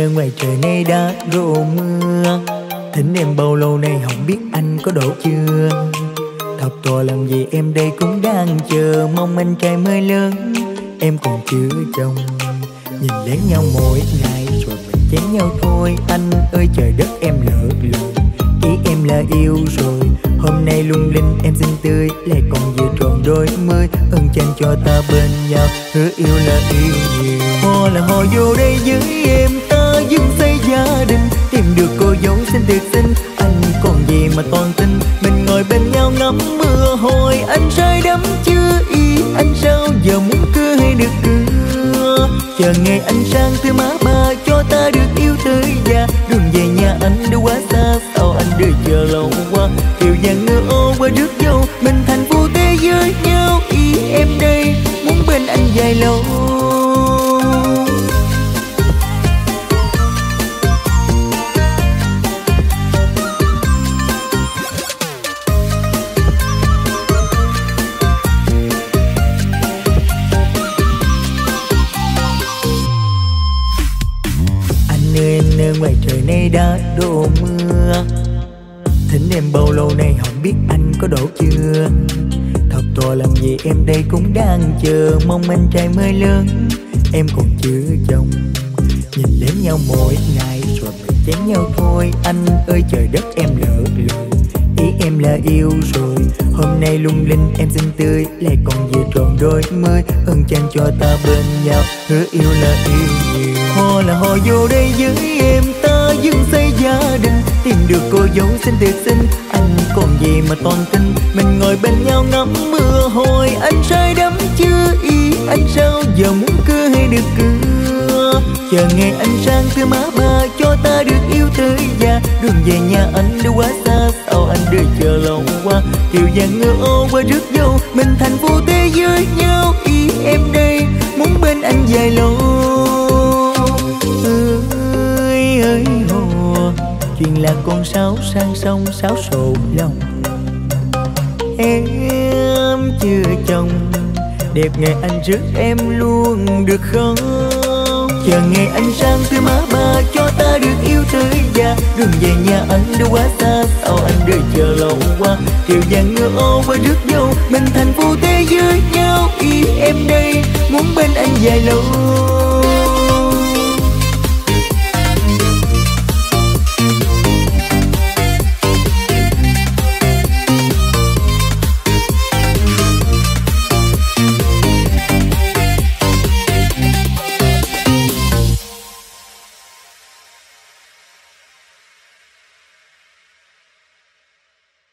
ngoài trời nay đã đổ mưa. Thỉnh em bao lâu nay không biết anh có đổ chưa. Thập tòa làm gì em đây cũng đang chờ, mong anh trai mới lớn em còn chưa chồng. Nhìn lén nhau mỗi ngày rồi mình chén nhau thôi. Anh ơi trời đất em lỡ lời, ý em là yêu rồi. Hôm nay lung linh em xinh tươi, lại còn vừa tròn đôi mươi. Ơn chàng cho ta bên nhau, hứa yêu là yêu nhiều. Ho là ho vô đây với em, ta dưng xây gia đình. Tìm được cô dâu xinh tuyệt xinh, anh còn gì mà toàn tin. Mình ngồi bên nhau ngắm mưa, hồi anh say đắm chưa ý. Anh sao giờ muốn cưa hay được cưa, chờ ngày anh sang thứ má ba cho ta được yêu tới già. Đường về nhà anh đâu quá xa, sao anh đợi chờ lâu quá. Kiều vàng ngựa ô qua rước dâu, mình thành phu thế với nhau. Ý em đây muốn bên anh dài lâu. Ngoài trời nay đã đổ mưa. Thỉnh em bao lâu nay không biết anh có đổ chưa. Thật tòa làm gì em đây cũng đang chờ, mong anh trai mới lớn em còn chưa chồng. Nhìn lén nhau mỗi ngày rồi mình chén nhau thôi. Anh ơi trời đất em lỡ lời, ý em là yêu rồi. Hôm nay lung linh em xinh tươi, lại còn vừa tròn đôi mươi. Ơn chàng cho ta bên nhau, hứa yêu là yêu nhiều. Ho là ho vô đây với em, ta dưng xây gia đình. Tìm được cô dâu xinh tuyệt xinh, anh còn gì mà toàn tin. Mình ngồi bên nhau ngắm mưa, hồi anh say đắm chưa ý. Anh sao giờ muốn cưa hay được cưa, chờ ngày anh sang thứ má ba cho ta được yêu tới già. Đường về nhà anh đâu quá xa, sao anh đợi chờ lâu quá. Kiều vàng ngựa ô qua rước dâu, mình thành phu thế với nhau. Ý em đây muốn bên anh dài lâu. Ơi ơi hồ, chuyện là con sáo sang sông sáo sổ lòng. Em chưa chồng, đẹp ngày anh rước em luôn được không. Chờ ngày anh sang thứ má ba cho ta được yêu tới già. Đường về nhà anh đâu quá xa, sao anh đợi chờ lâu quá. Kiều vàng ngựa ô qua rước dâu, mình thành phu thế với nhau. Ý em đây muốn bên anh dài lâu.